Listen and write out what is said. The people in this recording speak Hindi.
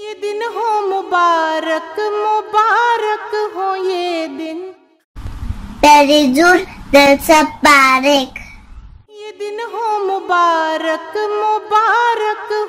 ये दिन हो मुबारक, मुबारक हो ये दिन, तेरी जुड़ दिल से पारिक। ये दिन हो मुबारक, मुबारक